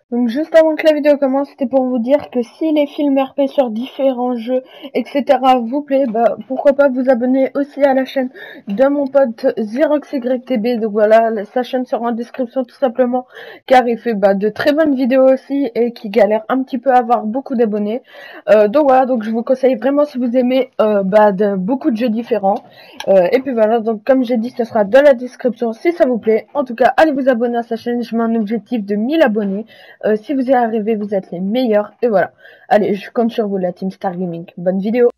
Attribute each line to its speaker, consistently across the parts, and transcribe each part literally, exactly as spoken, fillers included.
Speaker 1: Donc juste avant que la vidéo commence, c'était pour vous dire que si les films R P sur différents jeux, et cetera vous plaît, bah pourquoi pas vous abonner aussi à la chaîne de mon pote XeroxYTB. Donc voilà, sa chaîne sera en description tout simplement, car il fait bah de très bonnes vidéos aussi et qui galère un petit peu à avoir beaucoup d'abonnés. Euh, donc voilà, donc je vous conseille vraiment si vous aimez euh, bah de beaucoup de jeux différents. Euh, et puis voilà, donc comme j'ai dit, ce sera dans la description si ça vous plaît. En tout cas, allez vous abonner à sa chaîne, je mets un objectif de mille abonnés. Euh, si vous y arrivez, vous êtes les meilleurs. Et voilà. Allez, je compte sur vous, la team Star Gaming. Bonne vidéo.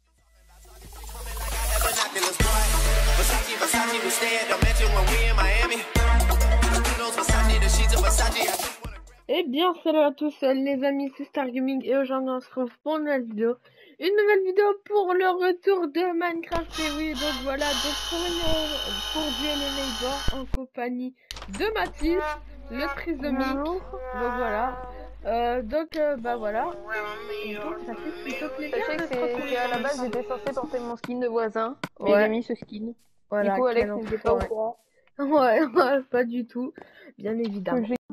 Speaker 1: Et bien, salut à tous les amis, c'est Star Gaming et aujourd'hui on se retrouve pour une nouvelle vidéo. Une nouvelle vidéo pour le retour de Minecraft. Et oui, donc voilà, donc pour, une, pour duel les neighbors en compagnie de Mathis, le trisomique. Donc voilà. Euh, donc euh, bah voilà. Et donc ça fait plutôt plaisir.
Speaker 2: Sachez que c'est à la base j'étais censée porter mon skin de voisin, mais
Speaker 1: ouais.
Speaker 2: j'ai mis ce skin.
Speaker 1: Voilà,
Speaker 2: du coup Alex
Speaker 1: quel
Speaker 2: n'était pas au courant.
Speaker 1: Ouais, ouais, pas du tout, bien évidemment.
Speaker 2: Que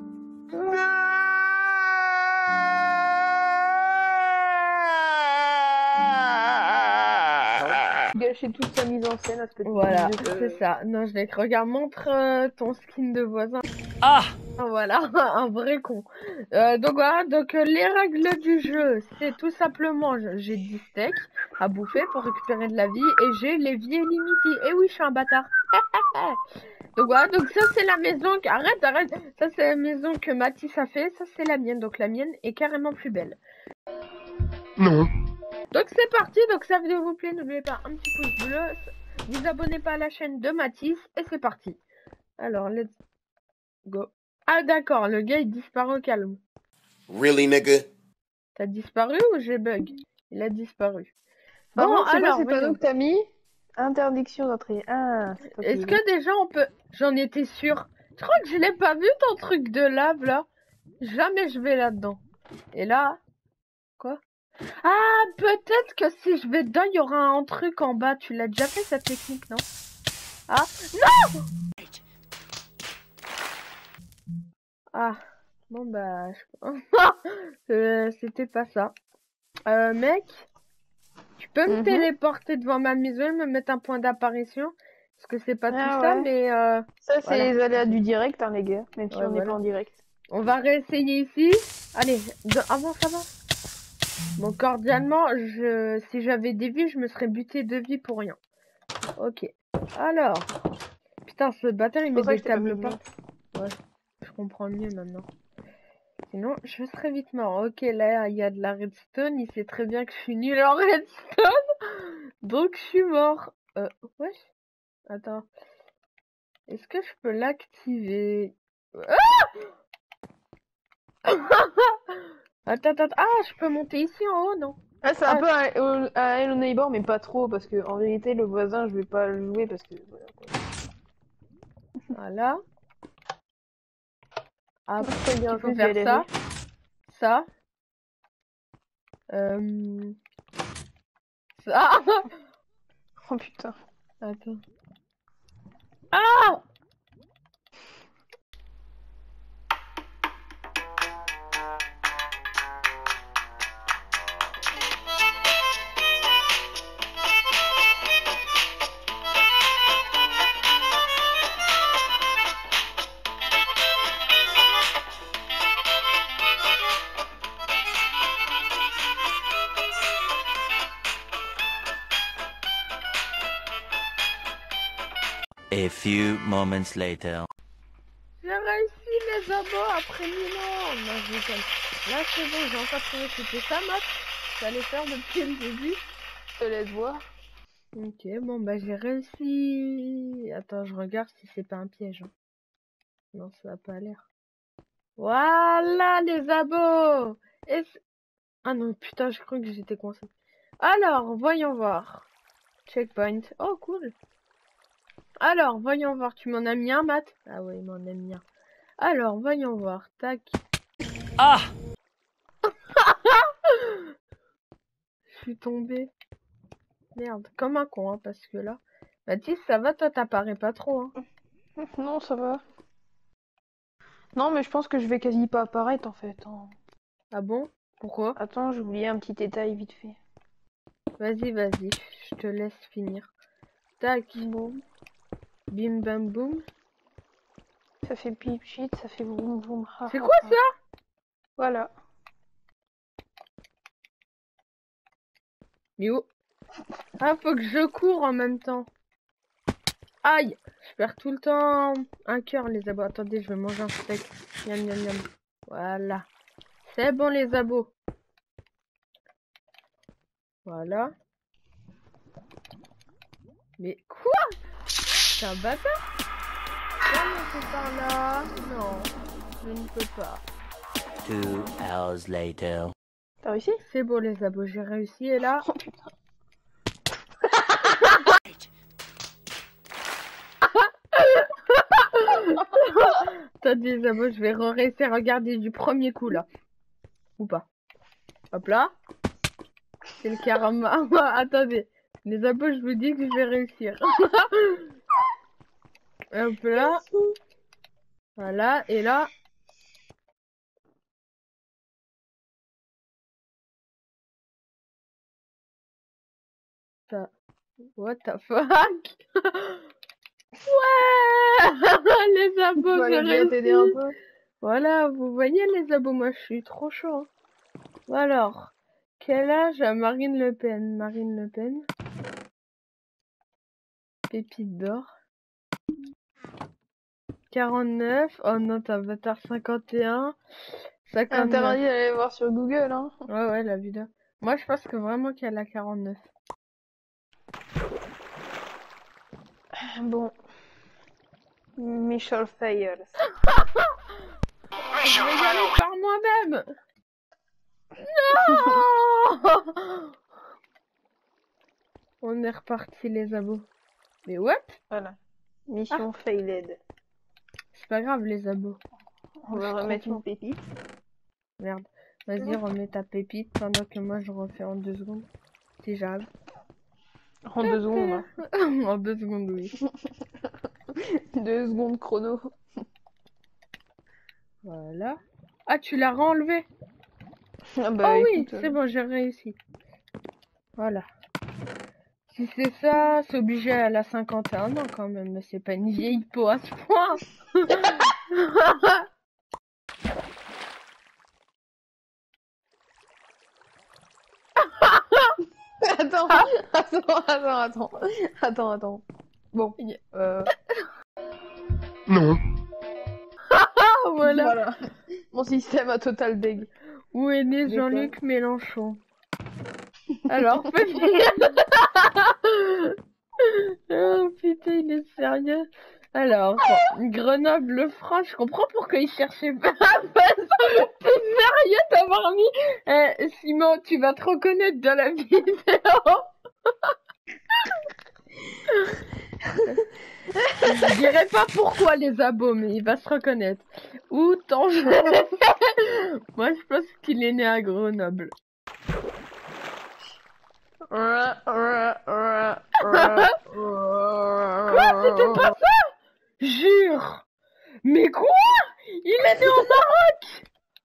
Speaker 2: gâché toute sa mise en scène à ce petit.
Speaker 1: Voilà, c'est ça. Non, je l'ai cru. Regarde, montre euh, ton skin de voisin. Ah, voilà, un vrai con. Euh, donc voilà, donc euh, les règles du jeu, c'est tout simplement, j'ai dix steaks à bouffer pour récupérer de la vie et j'ai les vies illimitées. Et oui, je suis un bâtard. Donc voilà, donc ça c'est la maison, arrête, arrête, ça c'est la maison que Mathis a fait, ça c'est la mienne, donc la mienne est carrément plus belle.
Speaker 3: Non.
Speaker 1: Donc c'est parti, donc si la vidéo vous plaît, n'oubliez pas un petit pouce bleu, vous abonnez pas à la chaîne de Mathis, et c'est parti. Alors, let's go. Ah d'accord, le gars il disparaît au calme.
Speaker 3: Really, nigga?
Speaker 1: T'as disparu ou j'ai bug? Il a disparu.
Speaker 2: Par
Speaker 1: Bon,
Speaker 2: contre, c'est
Speaker 1: alors,
Speaker 2: quoi ces panneaux que t'as mis? Interdiction d'entrée. Ah,
Speaker 1: est-ce que déjà on peut... J'en étais sûre. Je crois que je l'ai pas vu ton truc de lave là. Jamais je vais là-dedans. Et là... Quoi? Ah, peut-être que si je vais dedans, il y aura un truc en bas. Tu l'as déjà fait cette technique, non? Ah, non! Ah, bon bah... euh, c'était pas ça. Euh, mec, tu peux me
Speaker 2: mm-hmm.
Speaker 1: téléporter devant ma maison et me mettre un point d'apparition? Parce que c'est pas
Speaker 2: ah,
Speaker 1: tout
Speaker 2: ouais.
Speaker 1: ça, mais... Euh,
Speaker 2: ça, c'est
Speaker 1: voilà.
Speaker 2: les aléas du direct, hein, les gars. Même si
Speaker 1: ouais,
Speaker 2: on n'est
Speaker 1: voilà.
Speaker 2: pas en direct.
Speaker 1: On va réessayer ici. Allez, de... avance, avance. Bon, cordialement, je... si j'avais des vies, je me serais buté de vie pour rien. Ok. Alors... Putain, ce bâtard, il met des tables pas. Ouais, je comprends mieux maintenant. Sinon, je serais vite mort. Ok, là, il y a de la redstone. Il sait très bien que je suis nul en redstone. Donc, je suis mort. Euh, wesh. Attends. Est-ce que je peux l'activer? Ah Attends, attends. Ah, je peux monter ici en haut, non?
Speaker 2: Ah, c'est
Speaker 1: ah.
Speaker 2: un peu un, un Hello Neighbor, mais pas trop, parce que en vérité, le voisin, je vais pas le jouer parce que. Voilà.
Speaker 1: Voilà. Après,
Speaker 2: il
Speaker 1: faut faire ça. Ça. Euh... Ça.
Speaker 2: Oh putain.
Speaker 1: Attends. Ah!
Speaker 4: A few moments later.
Speaker 1: J'ai réussi les abos après mille ans. Non, je déconne. Là, c'est bon, j'ai encore trouvé. C'était ça, Matt? J'allais faire depuis le début.
Speaker 2: Je te laisse voir.
Speaker 1: Ok, bon, bah, j'ai réussi. Attends, je regarde si c'est pas un piège. Hein. Non, ça a pas l'air. Voilà, les abos. Et ah non, putain, je crois que j'étais coincé. Alors, voyons voir. Checkpoint. Oh, cool. Alors, voyons voir. Tu m'en as mis un, Matt? Ah ouais, il m'en a mis un. Alors, voyons voir. Tac. Ah! Je suis tombée. Merde, comme un con, hein, parce que là... Mathis, ça va? Toi, t'apparais pas trop, hein?
Speaker 2: Non, ça va. Non, mais je pense que je vais quasi pas apparaître en fait. hein.
Speaker 1: Ah bon? Pourquoi?
Speaker 2: Attends, j'ai oublié un petit détail vite fait.
Speaker 1: Vas-y, vas-y, je te laisse finir. Tac,
Speaker 2: Boum.
Speaker 1: bim bam boum.
Speaker 2: Ça fait pip shit, ça fait boum boum. ha,
Speaker 1: C'est
Speaker 2: ha,
Speaker 1: quoi
Speaker 2: ha.
Speaker 1: ça?
Speaker 2: Voilà.
Speaker 1: Mais oh. Ah, faut que je cours en même temps. Aïe! Je perds tout le temps un cœur, les abos. Attendez, je vais manger un steak. Miam, miam, miam. Voilà. C'est bon, les abos. Voilà. Mais quoi? C'est un bâtard? Viens monter par là. Non, je ne peux pas.
Speaker 4: Two hours later.
Speaker 2: T'as réussi?
Speaker 1: C'est bon, les abos, j'ai réussi. Et là...
Speaker 2: Oh putain.
Speaker 1: Attendez, les abos, je vais re-rester regarder du premier coup, là. Ou pas. Hop là. C'est le karma. Attendez. Les abos, je vous dis que je vais réussir. Hop là. Voilà. Et là. Ça. What the fuck? Ouais. Les abos,
Speaker 2: Je
Speaker 1: j'ai
Speaker 2: vais bien t'aider un
Speaker 1: réussi.
Speaker 2: peu.
Speaker 1: Voilà, vous voyez les abos, moi je suis trop chaud. Hein. Alors, quel âge a Marine Le Pen? Marine Le Pen. Pépite d'or. quarante-neuf. Oh non, t'as bâtard cinquante et un. cinquante-neuf.
Speaker 2: Interdit d'aller voir sur Google, hein.
Speaker 1: Ouais, ouais, la vidéo. Moi je pense que vraiment qu'elle a quarante-neuf.
Speaker 2: Bon. Michel Fayers.
Speaker 1: Je vais y aller par moi-même. Non. On est reparti les abos. Mais what?
Speaker 2: Voilà. Mission failed.
Speaker 1: C'est pas grave les abos.
Speaker 2: On va remettre mon pépite.
Speaker 1: Merde. Vas-y, remets ta pépite pendant que moi je refais en deux secondes. Si j'arrive.
Speaker 2: En deux secondes. Hein.
Speaker 1: En deux secondes, oui.
Speaker 2: Deux secondes chrono.
Speaker 1: Voilà. Ah, tu l'as renlevé?
Speaker 2: Ah bah
Speaker 1: Oh oui,
Speaker 2: écoute, euh,
Speaker 1: c'est bon, j'ai réussi. Voilà. Si c'est ça, c'est obligé à la cinquante et un ans quand même, mais c'est pas une vieille peau à ce point.
Speaker 2: Attends, attends, attends, attends, attends, attends. Bon, euh,
Speaker 3: Non.
Speaker 1: Ah, voilà.
Speaker 2: voilà. Mon système a total dég.
Speaker 1: Où est né
Speaker 2: Des
Speaker 1: Jean-Luc Mélenchon? Alors, Pépite. Oh putain, il est sérieux. Alors, Grenoble, France, je comprends pourquoi il cherchait pas. T'es sérieux d'avoir mis eh, Simon, tu vas te reconnaître dans la vidéo. Je dirais pas pourquoi les abos, mais il va se reconnaître. Ou Tanger. Moi, je pense qu'il est né à Grenoble.
Speaker 2: Quoi,
Speaker 1: c'était pas ça? Jure. Mais quoi? Il est né au Maroc.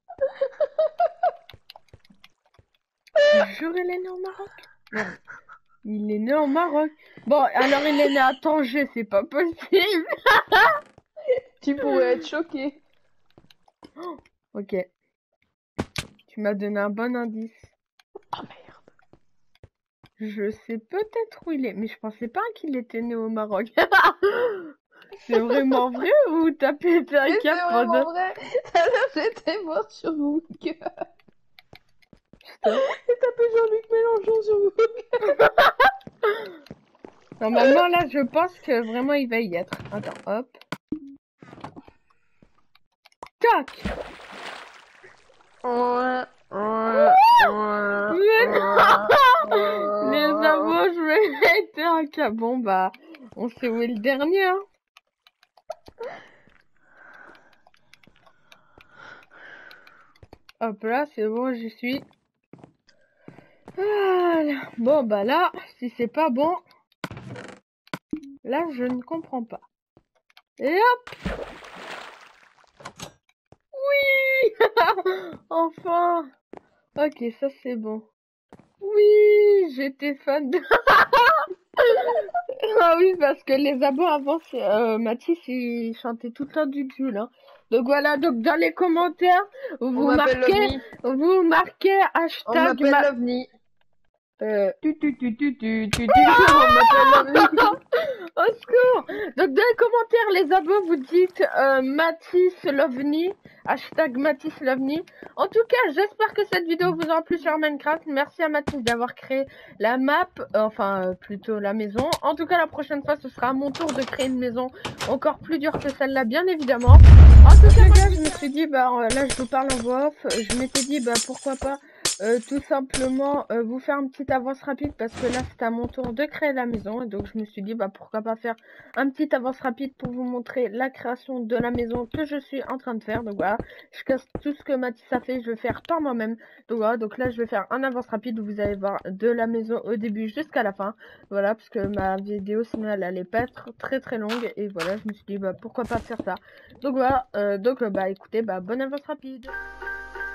Speaker 1: Jure, il est né au Maroc. Non. Il est né au Maroc. Bon, alors il est né à Tanger, c'est pas possible.
Speaker 2: Tu pourrais être choqué.
Speaker 1: Ok. Tu m'as donné un bon indice.
Speaker 2: Oh merde.
Speaker 1: Je sais peut-être où il est, mais je pensais pas qu'il était né au Maroc. C'est vraiment vrai ou t'as pété un
Speaker 2: Mais c'est
Speaker 1: câble
Speaker 2: vraiment
Speaker 1: pendant...
Speaker 2: vrai. Tout à l'heure, j'étais mort sur Google.
Speaker 1: Putain.
Speaker 2: J'ai tapé Jean-Luc Mélenchon sur Google.
Speaker 1: Normalement, là, je pense que vraiment, il va y être. Attends, hop. Tac.
Speaker 2: Ouais, ouais,
Speaker 1: Mais non. Les abos, je vais péter un câble. Bon, bah, on sait où est le dernier, hein. Hop là, c'est bon, j'y suis. Voilà. Bon, bah là, si c'est pas bon, là, je ne comprends pas. Et hop. Enfin. Ok, ça c'est bon. Oui, j'étais fan de... Ah oui, parce que les abos avant, c'est, euh, Mathis, il chantait tout le temps du cul, hein. Donc voilà, donc dans les commentaires,
Speaker 2: On
Speaker 1: vous
Speaker 2: m'appelle
Speaker 1: marquez,
Speaker 2: l'OVNI.
Speaker 1: vous marquez
Speaker 2: On
Speaker 1: hashtag
Speaker 2: m'appelle
Speaker 1: ma...
Speaker 2: l'OVNI.
Speaker 1: Euh...
Speaker 2: Tu tu tu tu tu tu tu. On m'appelle l'OVNI.
Speaker 1: Au secours! Donc dans les commentaires, les abos, vous dites euh, Mathis l'OVNI, hashtag Mathis l'OVNI. En tout cas, j'espère que cette vidéo vous aura plu sur Minecraft. Merci à Mathis d'avoir créé la map, euh, enfin euh, plutôt la maison. En tout cas, la prochaine fois, ce sera à mon tour de créer une maison encore plus dure que celle-là, bien évidemment. En tout cas, moi, je me suis dit, bah là, je vous parle en voix off. Je m'étais dit, bah pourquoi pas Euh, tout simplement euh, vous faire une petite avance rapide parce que là c'est à mon tour de créer la maison et donc je me suis dit bah pourquoi pas faire un petit avance rapide pour vous montrer la création de la maison que je suis en train de faire. Donc voilà, je casse tout ce que Mathis a fait, je vais faire par moi-même. Donc voilà, donc là je vais faire un avance rapide où vous allez voir de la maison au début jusqu'à la fin. Voilà, parce que ma vidéo sinon elle allait pas être très très longue et voilà, je me suis dit bah pourquoi pas faire ça. Donc voilà, euh, donc euh, bah écoutez, bah bonne avance rapide.